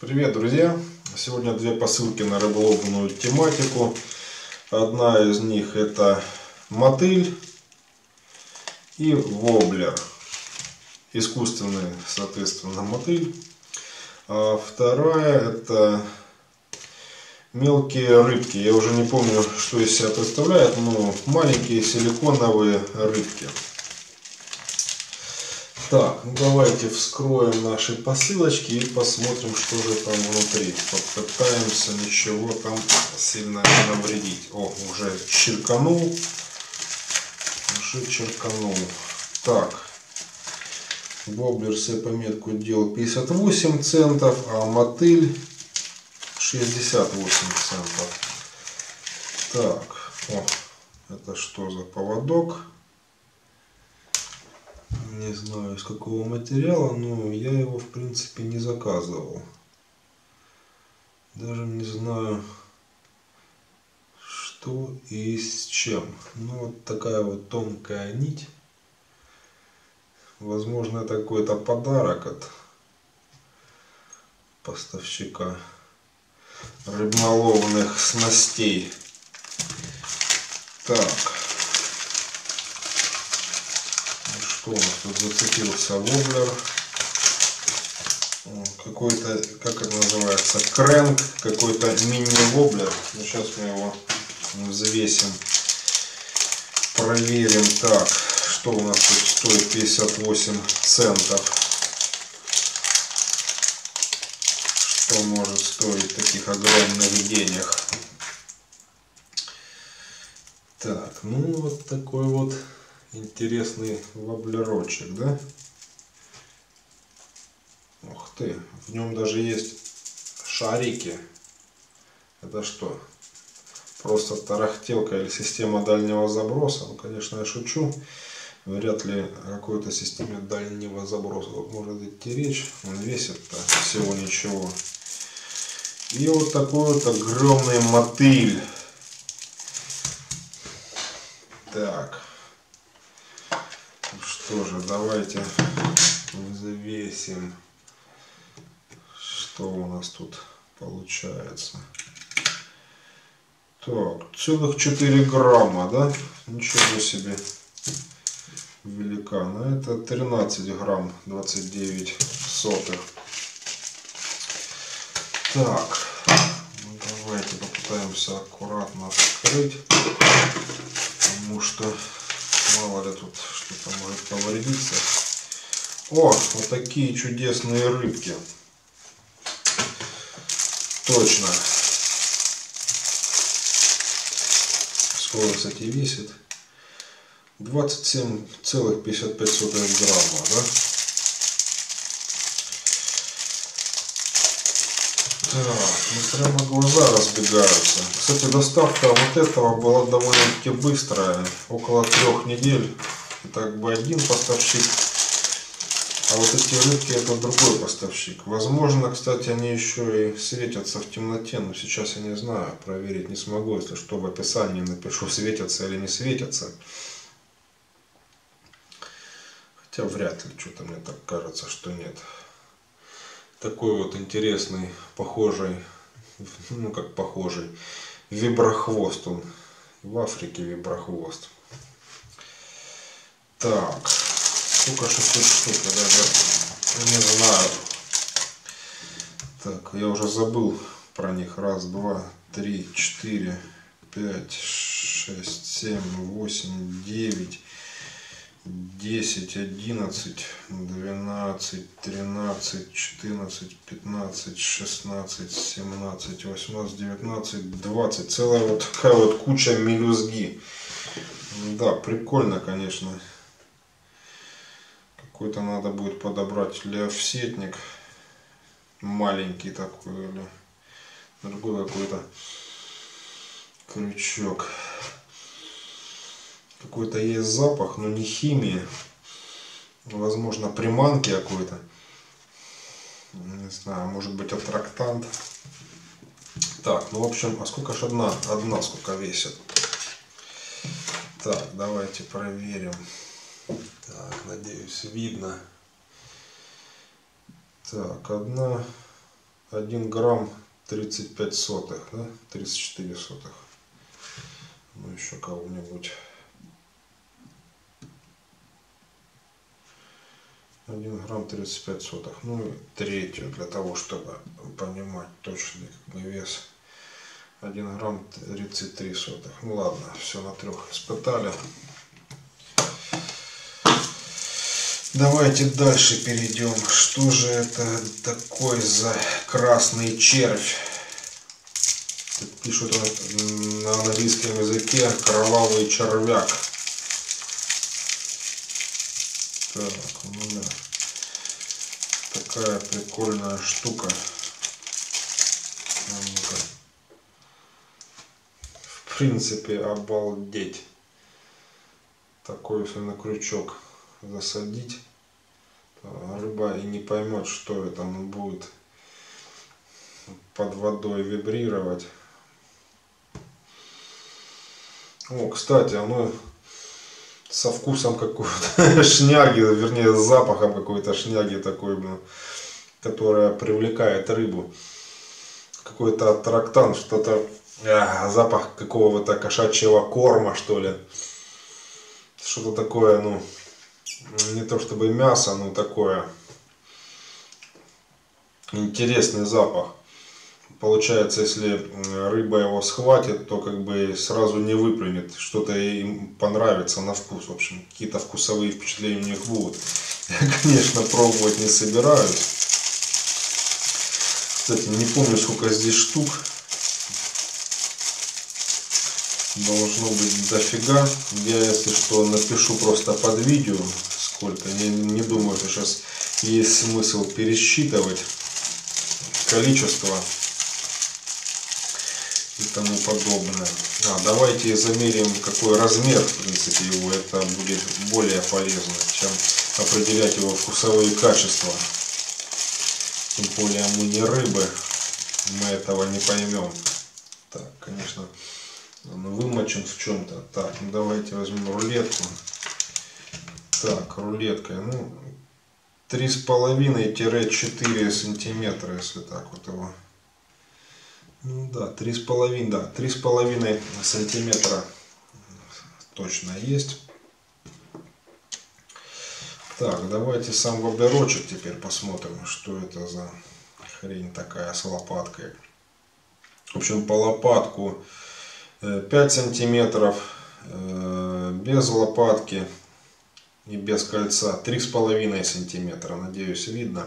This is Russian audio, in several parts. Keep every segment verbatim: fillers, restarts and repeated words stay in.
Привет, друзья! Сегодня две посылки на рыболовную тематику. Одна из них это мотыль и воблер. Искусственный, соответственно, мотыль. А вторая это мелкие рыбки. Я уже не помню, что из себя представляют, но маленькие силиконовые рыбки. Так, ну давайте вскроем наши посылочки и посмотрим, что же там внутри. Попытаемся ничего там сильно не навредить. О, уже черканул. Уже черканул. Так. Воблер себе пометку делал пятьдесят восемь центов, а мотыль шестьдесят восемь центов. Так. О, это что за поводок? Не знаю, из какого материала, но я его в принципе не заказывал. Даже не знаю, что и с чем. Ну вот такая вот тонкая нить. Возможно, это какой-то подарок от поставщика рыболовных снастей. Так. Что у нас тут зацепился воблер? Какой-то, как это называется, крэнк, какой-то мини-воблер. Ну, сейчас мы его взвесим, проверим. Так, что у нас тут стоит пятьдесят восемь центов. Что может стоить таких огромных денег? Так, ну вот такой вот интересный воблерочек, да? Ух ты, в нем даже есть шарики. Это что? Просто тарахтелка или система дальнего заброса? Ну, конечно, я шучу. Вряд ли о какой-то системе дальнего заброса может идти речь. Он весит-то всего ничего. И вот такой вот огромный мотыль. Так. Что же, давайте взвесим, что у нас тут получается. Так, целых четыре грамма, да? Ничего себе. Великан. А это тринадцать грамм, двадцать девять сотых. Так, ну давайте попытаемся аккуратно вскрыть, потому что мало ли тут что-то может повредиться. О, вот такие чудесные рыбки. Точно. Скоро, кстати, весит двадцать семь целых пятьдесят пять сотых грамма, да? Так, ну прямо глаза разбегаются. Кстати, доставка вот этого была довольно-таки быстрая, около трех недель. И так бы один поставщик, а вот эти рыбки это другой поставщик. Возможно, кстати, они еще и светятся в темноте, но сейчас я не знаю, проверить не смогу. Если что, в описании напишу, светятся или не светятся. Хотя вряд ли, что-то мне так кажется, что нет. Такой вот интересный, похожий, ну как похожий, виброхвост он. В Африке виброхвост. Так, сколько же тут штук, я даже не знаю. Так, я уже забыл про них. Раз, два, три, четыре, пять, шесть, семь, восемь, девять, десять, одиннадцать, двенадцать, тринадцать, четырнадцать, пятнадцать, шестнадцать, семнадцать, восемнадцать, девятнадцать, двадцать. Целая вот такая вот куча мелюзги. Да, прикольно, конечно. Какой-то надо будет подобрать или офсетник маленький такой, или другой какой-то крючок. Какой-то есть запах, но не химии. Возможно, приманки какой-то. Не знаю, может быть аттрактант. Так, ну в общем, а сколько ж одна? Одна сколько весит? Так, давайте проверим. Так, надеюсь, видно. Так, одна один грамм тридцать пять сотых, да? тридцать четыре сотых. Ну еще кого-нибудь. один грамм тридцать пять сотых. Ну и третью, для того, чтобы понимать точный вес. один грамм тридцать три сотых. Ну ладно, все на трех испытали. Давайте дальше перейдем. Что же это такой за красный червь? Тут пишут на английском языке кровавый червяк. Так, ну да. Такая прикольная штука. Ну-ка. В принципе, обалдеть. Такой, если на крючок засадить, рыба и не поймет, что это, он будет под водой вибрировать. О, кстати, оно со вкусом какой-то шняги, вернее, с запахом какой-то шняги такой, блин, которая привлекает рыбу. Какой-то аттрактант, что-то, запах какого-то кошачьего корма, что ли. Что-то такое, ну, не то чтобы мясо, но такое интересный запах. Получается, если рыба его схватит, то как бы сразу не выплюнет, что-то им понравится на вкус. В общем, какие-то вкусовые впечатления у них будут. Я, конечно, пробовать не собираюсь. Кстати, не помню, сколько здесь штук. Должно быть дофига. Я, если что, напишу просто под видео, сколько. Я не думаю, что сейчас есть смысл пересчитывать количество и тому подобное. А, давайте замерим, какой размер, в принципе, его. Это будет более полезно, чем определять его вкусовые качества. Тем более мы не рыбы, мы этого не поймем. Так, конечно, он вымочен в чем-то. Так, ну давайте возьмем рулетку. Так, рулеткой, ну, три с половиной — четыре сантиметра, если так вот его. Ну да, три с половиной, да, три с половиной сантиметра точно есть. Так, давайте сам воблерочек теперь посмотрим, что это за хрень такая с лопаткой. В общем, по лопатку пять сантиметров, без лопатки и без кольца три с половиной сантиметра. Надеюсь, видно.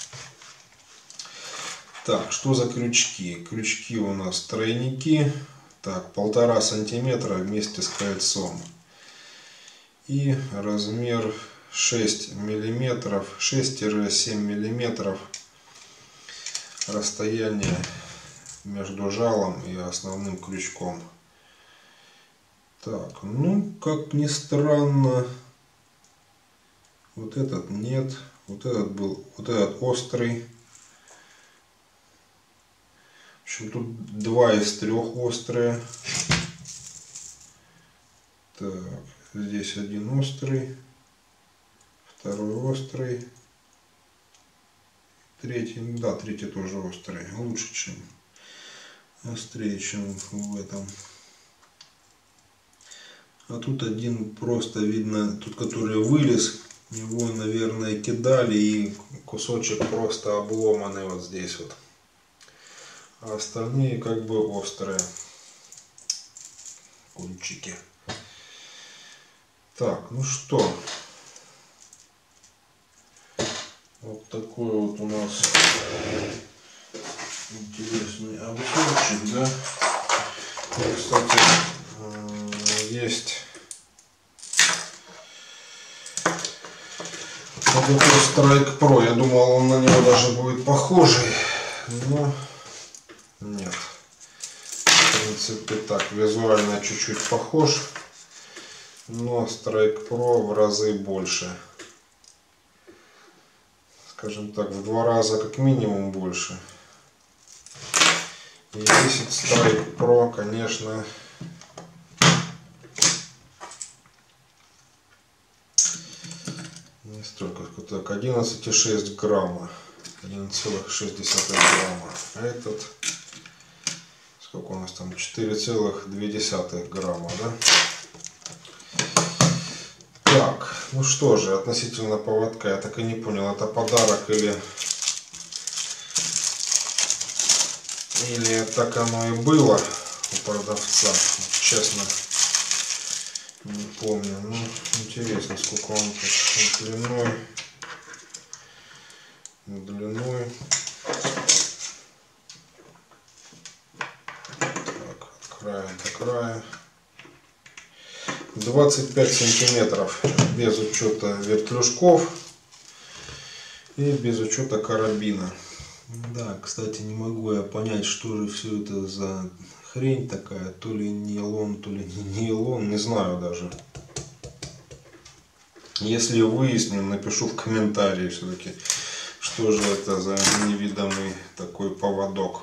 Так, что за крючки? Крючки у нас тройники. Так, полтора сантиметра вместе с кольцом. И размер шесть миллиметров, шесть-семь миллиметров. Расстояние между жалом и основным крючком. Так, ну, как ни странно, вот этот нет, вот этот был, вот этот острый. В общем, тут два из трех острые. Так, здесь один острый, второй острый, третий, да, третий тоже острый, лучше, чем острее, чем в этом. А тут один просто видно, тут который вылез, его, наверное, кидали, и кусочек просто обломанный вот здесь вот. А остальные как бы острые кончики. Так, ну что, вот такой вот у нас интересный обзорчик, да. И, кстати, есть вот такой Strike Pro. Я думал, он на него даже будет похожий, но нет. В принципе, так, визуально чуть-чуть похож, но Strike Pro в разы больше. Скажем так, в два раза как минимум больше. И десять Strike Pro, конечно, не столько, так, одиннадцать и шесть грамма. один целых шесть десятых грамма. А этот, сколько у нас там, четыре целых две десятых грамма, да? Так, ну что же, относительно поводка, я так и не понял, это подарок или, или так оно и было у продавца, честно, не помню. Ну, интересно, сколько он тут длиной, длиной. Так, от края до края. двадцать пять сантиметров без учета вертлюжков и без учета карабина. Да, кстати, не могу я понять, что же все это за хрень такая, то ли нейлон, то ли не нейлон, не знаю даже. Если выясню, напишу в комментарии все-таки, что же это за невидимый такой поводок.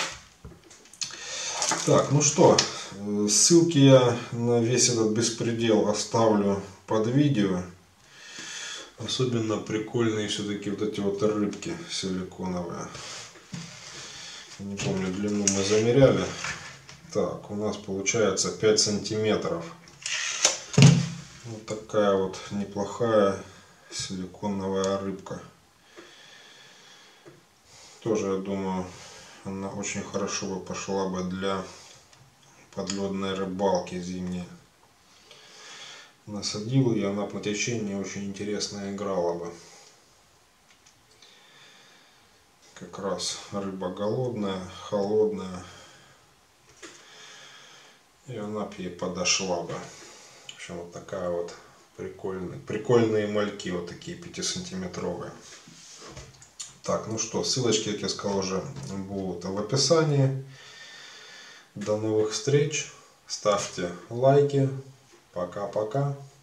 Так, ну что, ссылки я на весь этот беспредел оставлю под видео. Особенно прикольные все-таки вот эти вот рыбки силиконовые. Не помню, длину мы замеряли. Так, у нас получается пять сантиметров. Вот такая вот неплохая силиконовая рыбка. Тоже, я думаю, она очень хорошо бы пошла бы для подледной рыбалки зимней. Насадил ее, она по течению очень интересно играла бы. Как раз рыба голодная, холодная. И она бы ей подошла бы. В общем, вот такая вот прикольная. Прикольные мальки, вот такие пятисантиметровые. Так, ну что, ссылочки, как я сказал, уже будут в описании. До новых встреч. Ставьте лайки. Пока-пока.